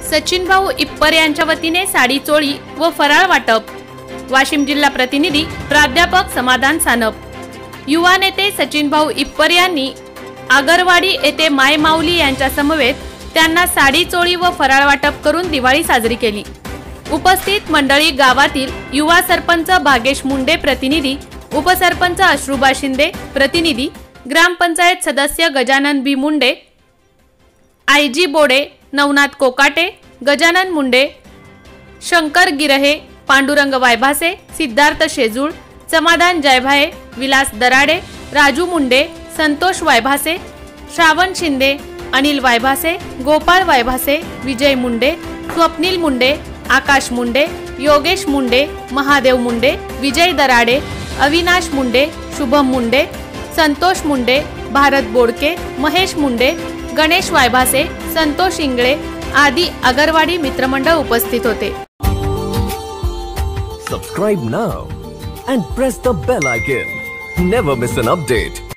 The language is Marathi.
सचिन भाऊ इप्पर यांच्या वतीने साडी चोळी व फराळ वाटप। वाशिम जिल्हा प्रतिनिधी प्राध्यापक समाधान सानप। युवा नेते सचिन भाऊ इप्पर यांनी आगरवाडी येथे माय माऊली यांच्या समवेत त्यांना साडी चोळी व फराळ वाटप करून दिवाळी साजरी केली। उपस्थित मंडळी गावातील युवा सरपंच भागेश मुंडे प्रतिनिधी, उपसरपंच अश्रुबा शिंदे प्रतिनिधी, ग्रामपंचायत सदस्य गजानन बी मुंडे, आयजी बोडे, नवनाथ कोकाटे, गजानन मुंडे, शंकर गिरहे, पांडुरंग वायभासे, सिद्धार्थ शेजूळ, समाधान जयभाये, विलास दराडे, राजू मुंडे, संतोष वायभासे, श्रावण शिंदे, अनिल वायभासे, गोपाळ वायभासे, विजय मुंडे, स्वप्नील मुंडे, आकाश मुंडे, योगेश मुंडे, महादेव मुंडे, विजय दराडे, अविनाश मुंडे, शुभम मुंडे, संतोष मुंडे, भारत बोडके, महेश मुंडे, गणेश वायभासे, संतोष इंगळे आदी आगरवाडी मित्रमंडळ उपस्थित होते। Subscribe now and press the bell icon. Never miss an update.